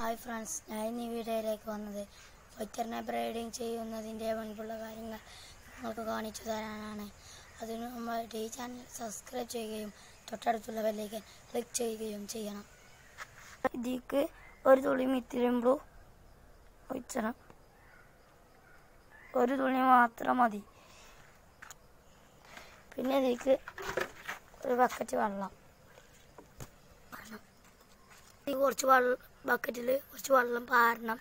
Hi friends, ഞാൻ ഈ വീഡിയോയിലേക്ക് വന്നത് വൈത്തറിനെ ബ്രീഡിങ് ചെയ്യുന്നതിൻ്റെ മുൻപുള്ള കാര്യങ്ങൾ നിങ്ങൾക്ക് കാണിച്ചു തരാനാണ്. അതിനു മുമ്പ് ഈ ചാനൽ സബ്സ്ക്രൈബ് ചെയ്യുകയും തൊട്ടടുത്തുള്ള ബെല്ലേക്ക് ക്ലിക്ക് ചെയ്യുകയും ചെയ്യണം. ഇതിലേക്ക് ഒരു തുള്ളി മിഥിലിൻ ബ്ലൂ ഒഴിച്ചണം. ഒരു തുള്ളി മാത്രം മതി. പിന്നെ ഇതിലേക്ക് ഒരു ബക്കറ്റ് വെള്ളം, കുറച്ച് ബക്കറ്റിൽ കുറച്ച് വെള്ളം പാരണം.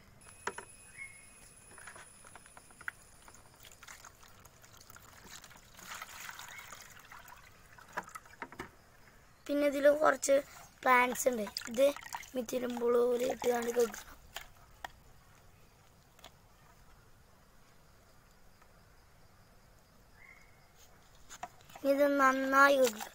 പിന്നെ ഇതിൽ കുറച്ച് പ്ലാന്റ്സ് ഉണ്ട്. ഇത് മിഥിലിൻ ബ്ലൂവിൽ ഇട്ടുകൊണ്ട് വെക്കണം. ഇത് നന്നായി വെക്കുക.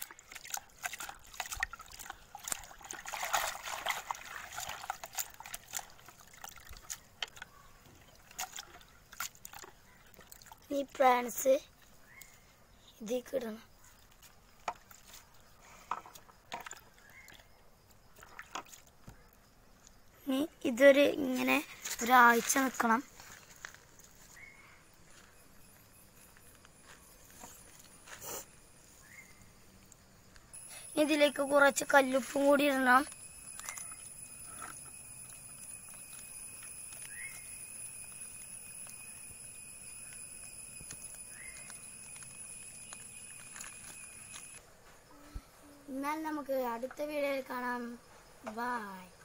ഈ പ്ലാന്റ്സ് ഇതിലേക്ക് ഇടണം. ഇതൊരു ഇങ്ങനെ ഒരാഴ്ച നിൽക്കണം. ഇതിലേക്ക് കുറച്ച് കല്ലുപ്പും കൂടി ഇടണം. എന്നാൽ നമുക്ക് അടുത്ത വീഡിയോയിൽ കാണാം. ബൈ.